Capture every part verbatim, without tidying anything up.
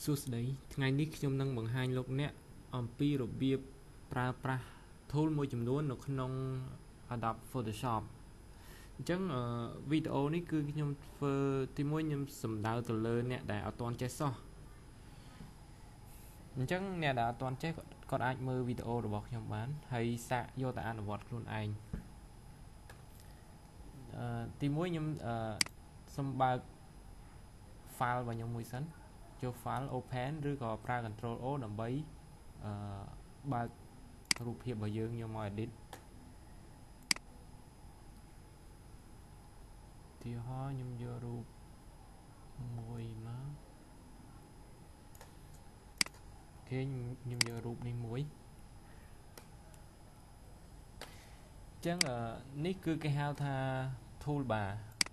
សួស្តីថ្ងៃនេះខ្ញុំនឹងបង្ហាញលោកអ្នកអំពីរបៀបប្រើប្រាស់ tool មួយចំនួននៅក្នុង Adobe Photoshop អញ្ចឹងវីដេអូនេះគឺខ្ញុំធ្វើទីមួយខ្ញុំសំដៅទៅលើអ្នកដែលអត់ទាន់ចេះសោះអញ្ចឹងអ្នកដែលអត់ទាន់ចេះគាត់អាចមើលវីដេអូរបស់ខ្ញុំបានហើយសាកយកទៅអនុវត្តខ្លួនឯងអឺទីមួយខ្ញុំអឺសូមបើក file របស់ខ្ញុំមួយសិនចូល file open ឬក៏ប្រើ control O ដើម្បីអឺបើករូបភាពរបស់យើងយកមក edit ទីហោខ្ញុំយករូបមួយមកអូខេខ្ញុំយករូបនេះមួយអញ្ចឹងនេះគឺគេហៅថា toolbar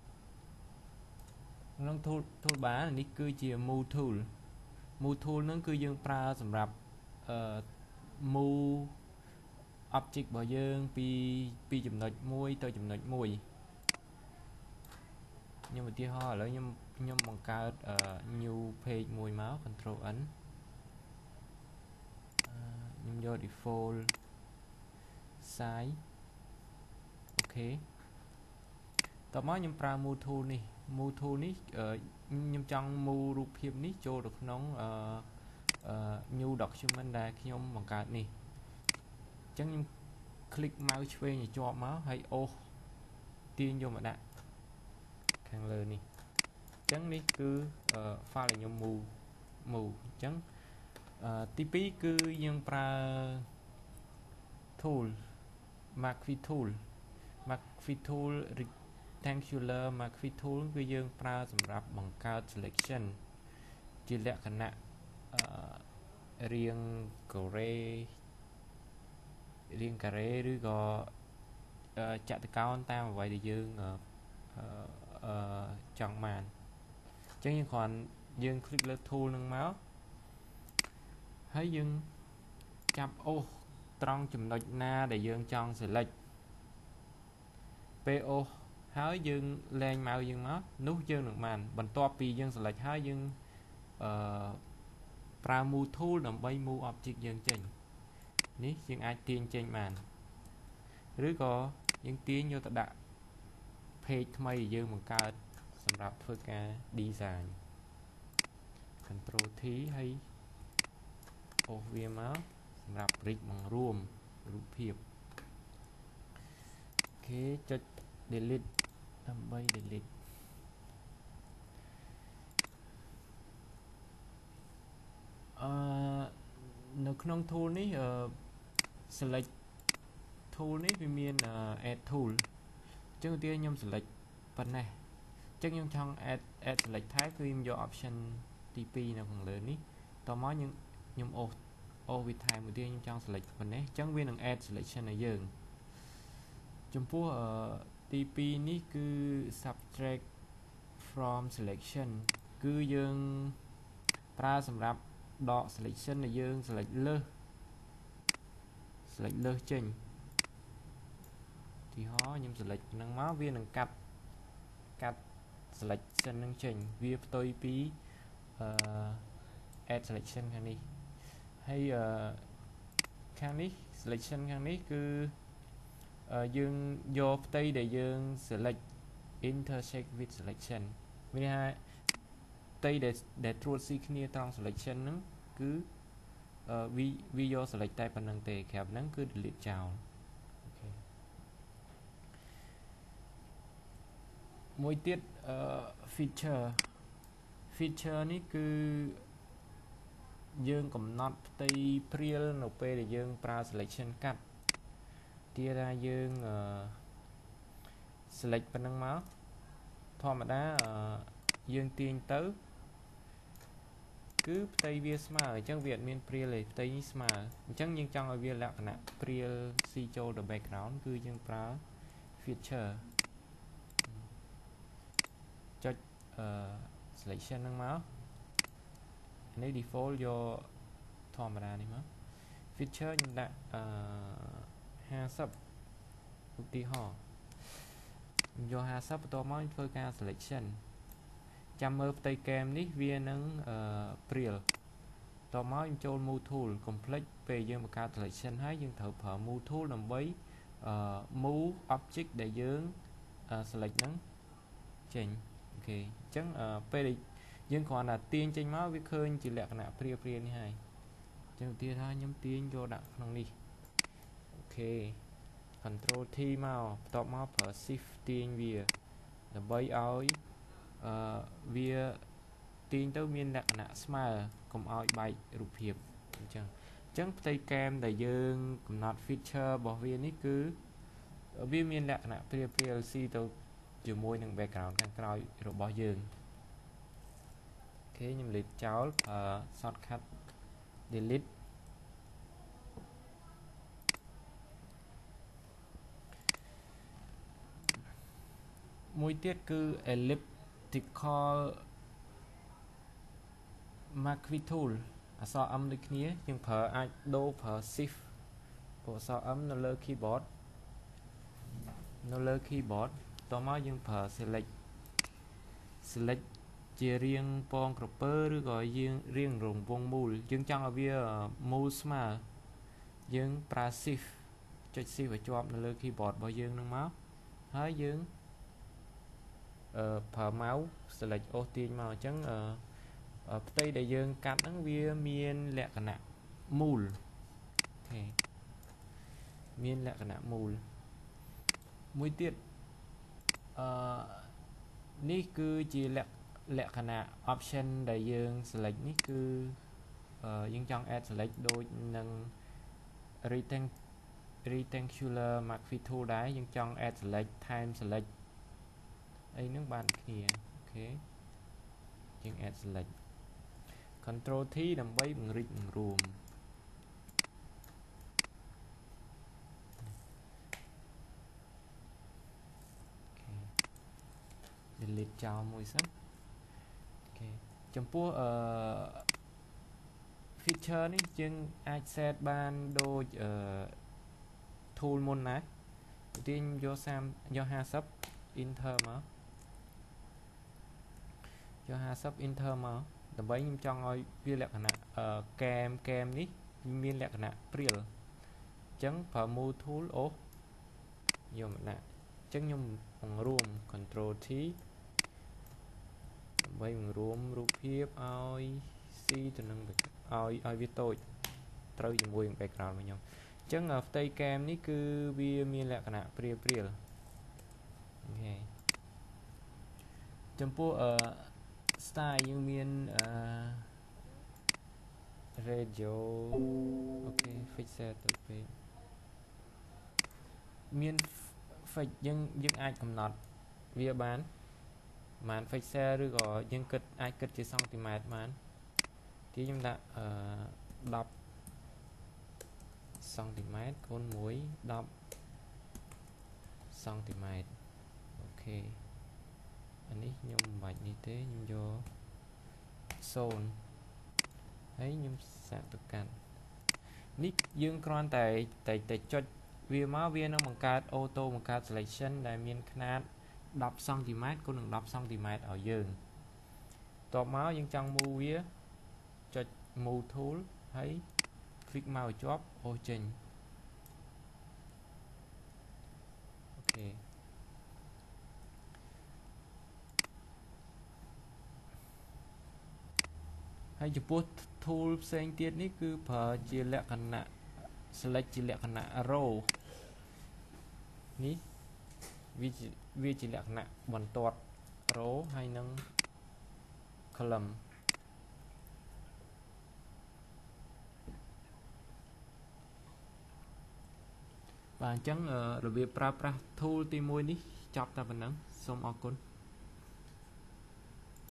ក្នុង tool toolbar នេះគឺជា move tool move tool ហ្នឹងគឺយើងប្រើសម្រាប់អឺ move object របស់យើងពីពីចំណុចមួយទៅចំណុចមួយខ្ញុំឧទាហរណ៍ឥឡូវខ្ញុំខ្ញុំបង្កើត new page មួយមក control N ខ្ញុំយក default size អូខេតោះមកខ្ញុំប្រើ move tool នេះ move tool នេះខ្ញុំចង់ move រូបភាពនេះចូលទៅក្នុង new document ដែលខ្ញុំបង្កើតនេះអញ្ចឹងខ្ញុំ click mouse ឆ្វេងឲ្យជាប់មកហើយអូសទាញយកមកដាក់ខាងលើនេះអញ្ចឹងនេះគឺ file ដែលខ្ញុំ move move អញ្ចឹងទីពីរគឺយើងប្រើ tool Marquee tool Marquee tool rectangular Marquee tool គឺយើងប្រើសម្រាប់បង្កើត selection ជាលក្ខណៈរាងការ៉េរាងការ៉េឬក៏ចតុកោណតាមអ្វីដែលយើងចង់បានអញ្ចឹងយើងគ្រាន់យើង click លើ tool នឹងមកហើយយើងចាប់អូសត្រង់ចំណុចណាដែលយើងចង់ select ពេលអូសហើយយើងលែងមកយើងមកនោះយើងនឹងបានបន្ទាប់ពីយើង select ហើយយើងអឺប្រើ move tool ដើម្បី move object យើងចេញនេះយើងអាចទាញចេញបានឬក៏យើងទាញយកទៅដាក់ page ថ្មីយើងបង្កើតសម្រាប់ធ្វើការ design control T ហើយអូសវាមកសម្រាប់ bridge បង្រួមរូបភាពអូខេចុច delete ដើម្បី delete អឺនៅក្នុង tool នេះ select tool នេះវាមាន add tool អញ្ចឹងឧទាហរណ៍ខ្ញុំ select ប៉ុណ្ណេះអញ្ចឹងខ្ញុំចង់ add add select type គឺខ្ញុំយក option ទីពីរនៅខាងលើនេះតមកខ្ញុំខ្ញុំអូសអូសវាថែមឧទាហរណ៍ខ្ញុំចង់ select ប៉ុណ្ណេះអញ្ចឹងវានឹង add selection ឲ្យយើងចំពោះទីពីរនេះគឺ subtract from selection គឺយើងប្រើសម្រាប់ដក selection ដែលយើង select លើស select លើសចេញទីហោខ្ញុំ select ហ្នឹងមកវានឹងកាត់កាត់ selection ហ្នឹងចេញវាផ្ទុយពីអឺ add selection ខាងនេះហើយអឺខាងនេះ selection ខាងនេះគឺយើងយកផ្ទៃដែលយើង select intersect with selection មានន័យថាផ្ទៃដែលដែលត្រួតស៊ីគ្នាត្រង់ selection ហ្នឹងគឺវាវាយក select តែប៉ុណ្្នឹងទេក្រៅហ្នឹងគឺ delete ចោលអូខេមួយទៀតអឺ feature feature នេះគឺយើងកំណត់ផ្ទៃព្រាលនៅពេលដែលយើងប្រើ selection កាត់ទីថាយើងអឺ select ប៉ុណ្្នឹងមកធម្មតាយើងទាញទៅគឺផ្ទៃវាស្មើអញ្ចឹងវាអត់មានព្រាលទេផ្ទៃនេះស្មើអញ្ចឹងយើងចង់ឲ្យវាលក្ខណៈព្រាលស៊ីចូលទៅ background គឺយើងប្រើ feature ចុចអឺ selection ហ្នឹងមកនេះ default យកធម្មតានេះមក feature ខ្ញុំដាក់អឺห้าสิบឧទាហរណ៍ខ្ញុំយកห้าสิบបន្ទាប់មកធ្វើការ selection ចាំមើលផ្ទៃកែមនេះវានឹងព្រាលต่อมาយើងចូល move tool complex ពេលយើងបង្កើត selection ហើយយើងត្រូវប្រើ move tool ដើម្បី move object ដែលយើង select ហ្នឹងចេញអូខេអញ្ចឹងពេលយើងគ្រាន់តែទាញចេញមកវាឃើញជាលក្ខណៈព្រាព្រានេះហើយអញ្ចឹងឧទាហរណ៍ខ្ញុំទាញយកដាក់ក្នុងនេះអូខេ control T មកបន្ទាប់មកប្រើ shift ទាញវាដើម្បីឲ្យវាទាញទៅមានលក្ខណៈស្មើកុំឲ្យបែករូបភាពអញ្ចឹងអញ្ចឹងផ្ទៃគែមដែលយើងកំណត់ feature របស់វានេះគឺវាមានលក្ខណៈព្រាព្រា L C ទៅជាមួយនឹង background ខាងក្រោយរបស់យើងអូខេខ្ញុំលេបចោលប្រើ shortcut delete មួយទៀតគឺ elliptical marquee tool អក្សរ M ដូចគ្នាយើងប្រើអាចដូរប្រើ shift ពួកអក្សរ M នៅលើ keyboard នៅលើ keyboard តមកយើងប្រើ select select ជារៀងពងក្រពើឬក៏យើងរៀងរង្វង់មូលយើងចង់ឲ្យវាមូលស្មើយើងប្រើ shift ចុច shift ឲ្យជាប់នៅលើ keyboard របស់យើងនឹងមកហើយយើងអឺប្រើ mouse select អូសទាញមកអញ្ចឹងអឺផ្ទៃដែលយើងកាត់ហ្នឹងវាមានលក្ខណៈមូលអូខេមានលក្ខណៈមូលមួយទៀតអឺនេះគឺជាលក្ខលក្ខណៈ option ដែលយើង select នេះគឺយើងចង់ add select ដូចនឹង rectangular marquee tool ដែរយើងចង់ add select time select អីហ្នឹងបានគ្នាអូខេយើង add select control T ដើម្បីបង្រិចបង្រួម delete ចោលមួយសិនអូខេចំពោះអឺ feature នេះយើងអាច set បានដូចអឺ tool មុនណាទាញយក30យក50 enter មកយក50 enter មកដើម្បីខ្ញុំចង់ឲ្យវាលក្ខណៈអឺកែមកែមនេះមានលក្ខណៈព្រាលអញ្ចឹងប្រើ move tool អូសយកមកដាក់អញ្ចឹងខ្ញុំបង្រួម control T ដើម្បីបង្រួមរូបភាពឲ្យ C ទៅនឹងឲ្យឲ្យវាតូចត្រូវជាមួយនឹង background របស់ខ្ញុំអញ្ចឹងផ្ទៃគែមនេះគឺវាមានលក្ខណៈព្រាលព្រាលអូខេចំពោះអឺ style យើងមានអឺ radio អូខេ fix set ទៅពេកមាន fix យើងយើងអាចកំណត់វាបានបាន fix set ឬក៏យើងគិតអាចគិតជាសង់ទីម៉ែត្របានទីខ្ញុំដាក់អឺ10សង់ទីម៉ែត្រគុណមួយ10សង់ទីម៉ែត្រអូខេអានេះខ្ញុំមិនបាច់នេះទេខ្ញុំយក0ហើយខ្ញុំសាកទៅកាន់នេះយើងគ្រាន់តែតែតែចុចវាមកវានឹងបង្កើត auto បង្កើត selection ដែលមានຂະຫນາດ10សង់ទីម៉ែត្រគុណនឹង10សង់ទីម៉ែត្រឲ្យយើងតបមកយើងចង់ move វាចុច move tool ហើយ click មកឲ្យជាប់អូសចេញអូខេហើយចំពោះ tool ផ្សេងទៀតនេះគឺប្រើជាលក្ខណៈ select ជាលក្ខណៈ row នេះវាវាជាលក្ខណៈបន្ទាត់ row ហើយនឹង column បាទអញ្ចឹងរបៀបប្រើប្រាស់ tool ទីមួយនេះចប់តែប៉ុណ្ណឹងសូមអរគុណ